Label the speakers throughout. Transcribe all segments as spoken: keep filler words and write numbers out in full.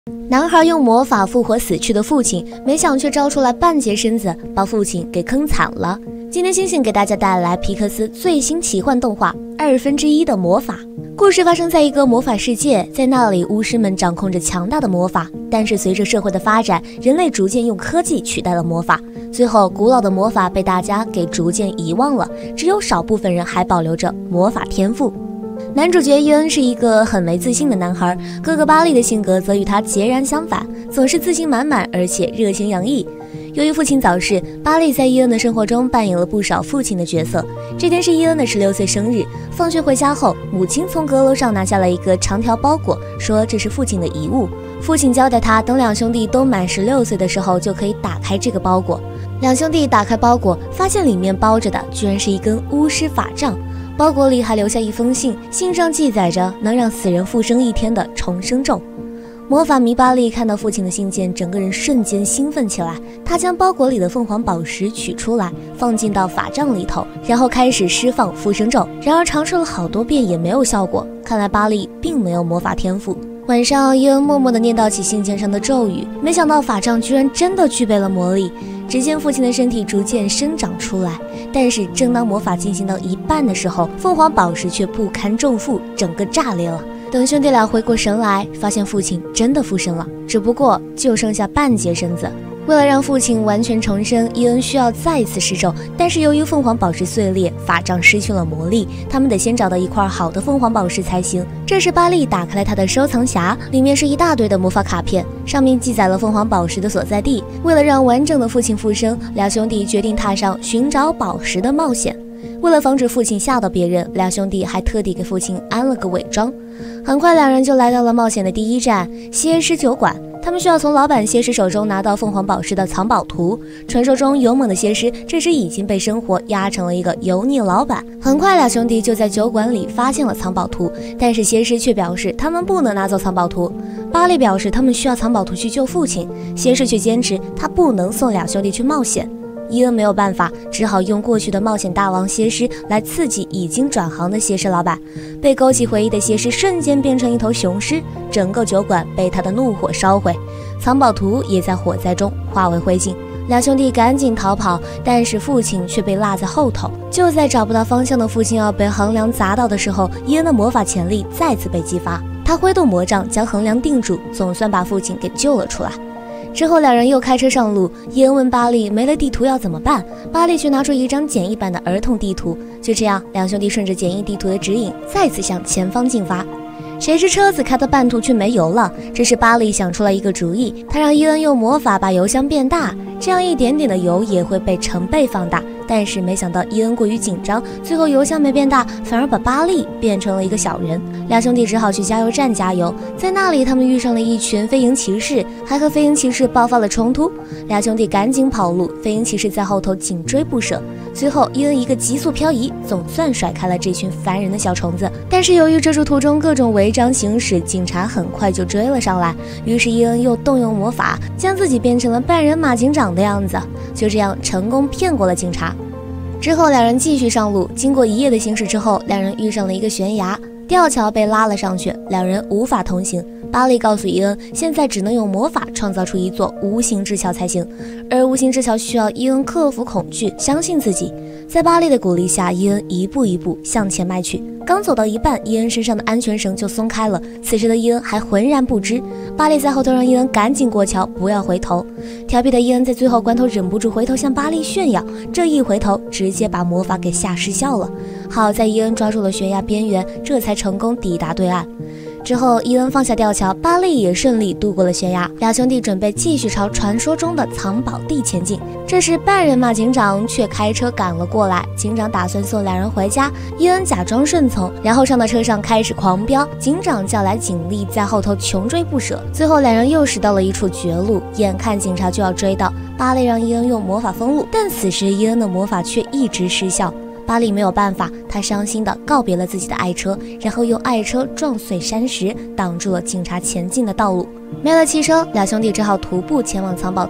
Speaker 1: 男孩用魔法复活死去的父亲，没想却招出来半截身子，把父亲给坑惨了。今天星星给大家带来皮克斯最新奇幻动画《二分之一的魔法》。故事发生在一个魔法世界，在那里巫师们掌控着强大的魔法，但是随着社会的发展，人类逐渐用科技取代了魔法，最后古老的魔法被大家给逐渐遗忘了，只有少部分人还保留着魔法天赋。男主角伊恩是一个很没自信的男孩，哥哥巴利的性格则与他截然相反，总是自信满满，而且热情洋溢。由于父亲早逝，巴利在伊恩的生活中扮演了不少父亲的角色。这天是伊恩的十六岁生日，放学回家后，母亲从阁楼上拿下了一个长条包裹，说这是父亲的遗物。父亲交代他，等两兄弟都满十六岁的时候，就可以打开这个包裹。两兄弟打开包裹，发现里面包着的居然是一根巫师法杖。包裹里还留下一封信，信上记载着能让死人复生一天的重生咒。魔法迷巴利看到父亲的信件，整个人瞬间兴奋起来。他将包裹里的凤凰宝石取出来，放进到法杖里头，然后开始释放复生咒。然而尝试了好多遍也没有效果，看来巴利并没有魔法天赋。晚上，伊恩默默地念叨起信件上的咒语，没想到法杖居然真的具备了魔力。只见父亲的身体逐渐生长出来，但是正当魔法进行到一半的时候，凤凰宝石却不堪重负，整个炸裂了。等兄弟俩回过神来，发现父亲真的复生了，只不过就剩下半截身子。为了让父亲完全重生，伊恩需要再一次施咒，但是由于凤凰宝石碎裂，法杖失去了魔力，他们得先找到一块好的凤凰宝石才行。这时巴利打开了他的收藏匣，里面是一大堆的魔法卡片，上面记载了凤凰宝石的所在地。为了让完整的父亲复生，两兄弟决定踏上寻找宝石的冒险。为了防止父亲吓到别人，两兄弟还特地给父亲安了个伪装。很快两人就来到了冒险的第一站——蝎狮酒馆。他们需要从老板蝎狮手中拿到凤凰宝石的藏宝图。传说中勇猛的蝎狮这时已经被生活压成了一个油腻老板。很快两兄弟就在酒馆里发现了藏宝图，但是蝎狮却表示他们不能拿走藏宝图。巴利表示他们需要藏宝图去救父亲，蝎狮却坚持他不能送两兄弟去冒险。伊恩没有办法，只好用过去的冒险大王蝎狮来刺激已经转行的蝎狮老板。被勾起回忆的蝎狮瞬间变成一头雄狮，整个酒馆被他的怒火烧毁，藏宝图也在火灾中化为灰烬。两兄弟赶紧逃跑，但是父亲却被落在后头。就在找不到方向的父亲要被横梁砸倒的时候，伊恩的魔法潜力再次被激发，他挥动魔杖将横梁定住，总算把父亲给救了出来。之后两人又开车上路，伊恩问巴利没了地图要怎么办，巴利却拿出一张简易版的儿童地图。就这样，两兄弟顺着简易地图的指引，再次向前方进发。谁知车子开到半途却没油了，这时巴利想出了一个主意，他让伊恩用魔法把油箱变大，这样一点点的油也会被成倍放大。但是没想到伊恩过于紧张，最后油箱没变大，反而把巴利变成了一个小人。两兄弟只好去加油站加油，在那里他们遇上了一群飞蝇骑士，还和飞蝇骑士爆发了冲突。两兄弟赶紧跑路，飞蝇骑士在后头紧追不舍。最后伊恩一个急速漂移，总算甩开了这群烦人的小虫子。但是由于这处途中各种违章行驶，警察很快就追了上来。于是伊恩又动用魔法，将自己变成了半人马警长的样子，就这样成功骗过了警察。之后两人继续上路，经过一夜的行驶之后，两人遇上了一个悬崖，吊桥被拉了上去，两人无法同行。巴利告诉伊恩，现在只能用魔法创造出一座无形之桥才行，而无形之桥需要伊恩克服恐惧，相信自己。在巴利的鼓励下，伊恩一步一步向前迈去。刚走到一半，伊恩身上的安全绳就松开了，此时的伊恩还浑然不知。巴利在后头让伊恩赶紧过桥，不要回头。调皮的伊恩在最后关头忍不住回头向巴利炫耀，这一回头直接把魔法给吓失效了。好在伊恩抓住了悬崖边缘，这才成功抵达对岸。之后伊恩放下吊桥，巴利也顺利渡过了悬崖，两兄弟准备继续朝传说中的藏宝地前进。这时半人马警长却开车赶了过来，警长打算送两人回家，伊恩假装顺从，然后上到车上开始狂飙，警长叫来警力在后头穷追不舍。最后两人又驶到了一处绝路，眼看警察就要追到，巴利让伊恩用魔法封路，但此时伊恩的魔法却一直失效。巴利没有办法，他伤心地告别了自己的爱车，然后用爱车撞碎山石，挡住了警察前进的道路。没了汽车，两兄弟只好徒步前往藏宝地。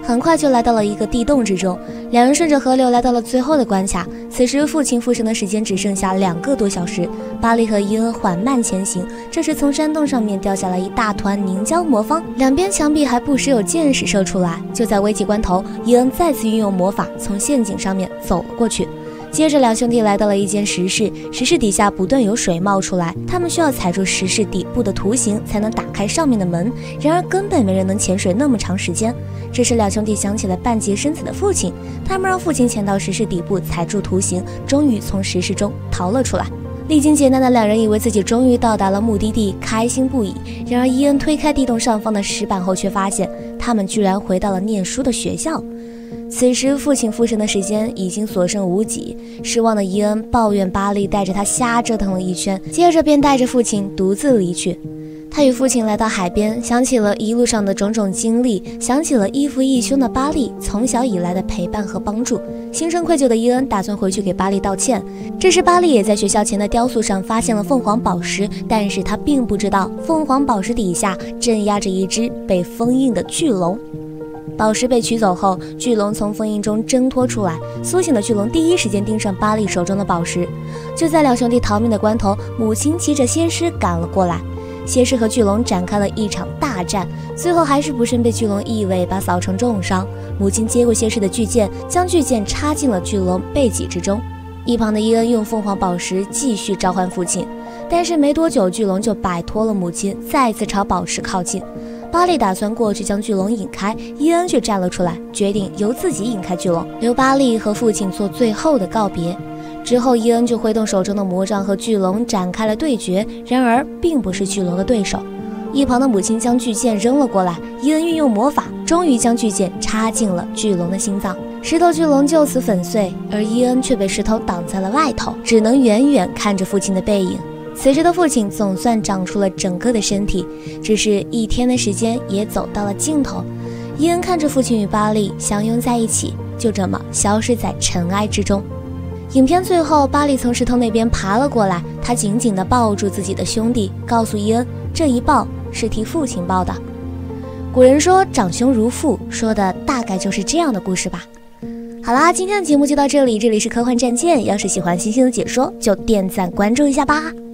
Speaker 1: 很快就来到了一个地洞之中。两人顺着河流来到了最后的关卡。此时父亲复生的时间只剩下两个多小时。巴利和伊恩缓慢前行，这时从山洞上面掉下了一大团凝胶魔方，两边墙壁还不时有箭矢射出来。就在危急关头，伊恩再次运用魔法从陷阱上面走了过去。接着两兄弟来到了一间石室，石室底下不断有水冒出来，他们需要踩住石室底部的图形才能打开上面的门，然而根本没人能潜水那么长时间。这时两兄弟想起了半截身子的父亲，他们让父亲潜到石室底部踩住图形，终于从石室中逃了出来。历经劫难的两人以为自己终于到达了目的地，开心不已。然而伊恩推开地洞上方的石板后，却发现他们居然回到了念书的学校。此时父亲复生的时间已经所剩无几，失望的伊恩抱怨巴利带着他瞎折腾了一圈，接着便带着父亲独自离去。他与父亲来到海边，想起了一路上的种种经历，想起了依附义兄的巴利从小以来的陪伴和帮助。心生愧疚的伊恩打算回去给巴利道歉。这时巴利也在学校前的雕塑上发现了凤凰宝石，但是他并不知道凤凰宝石底下镇压着一只被封印的巨龙。宝石被取走后，巨龙从封印中挣脱出来，苏醒的巨龙第一时间盯上巴利手中的宝石。就在两兄弟逃命的关头，母亲骑着蝎狮赶了过来。蝎狮和巨龙展开了一场大战，最后还是不慎被巨龙一尾巴扫成重伤。母亲接过蝎狮的巨剑，将巨剑插进了巨龙背脊之中。一旁的伊恩用凤凰宝石继续召唤父亲，但是没多久巨龙就摆脱了母亲，再次朝宝石靠近。巴利打算过去将巨龙引开，伊恩却站了出来，决定由自己引开巨龙，留巴利和父亲做最后的告别。之后伊恩就挥动手中的魔杖和巨龙展开了对决，然而并不是巨龙的对手。一旁的母亲将巨剑扔了过来，伊恩运用魔法，终于将巨剑插进了巨龙的心脏，石头巨龙就此粉碎，而伊恩却被石头挡在了外头，只能远远看着父亲的背影。此时的父亲总算长出了整个的身体，只是一天的时间也走到了尽头。伊恩看着父亲与巴利相拥在一起，就这么消失在尘埃之中。影片最后，巴利从石头那边爬了过来，他紧紧地抱住自己的兄弟，告诉伊恩，这一抱是替父亲抱的。古人说长兄如父，说的大概就是这样的故事吧。好啦，今天的节目就到这里，这里是科幻战舰，要是喜欢星星的解说，就点赞关注一下吧。